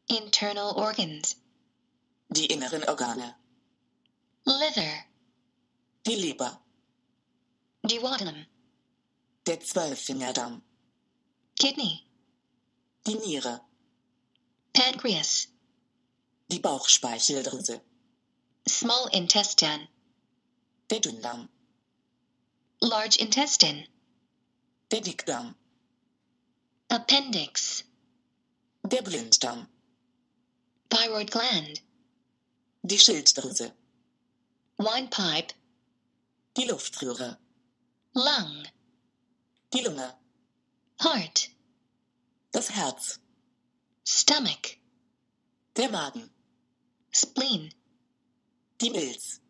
Internal organs. Die inneren Organe. Liver. Die Leber. Duodenum. Der Zwölffingerdarm. Kidney. Die Niere. Pancreas. Die Bauchspeicheldrüse. Small intestine. Der Dünndarm. Large intestine. Der Dickdarm. Appendix. Der Blinddarm. Thyroid gland. Die Schilddrüse. Windpipe. Die Luftröhre. Lung. Die Lunge. Heart. Das Herz. Stomach. Der Magen. Spleen. Die Milz.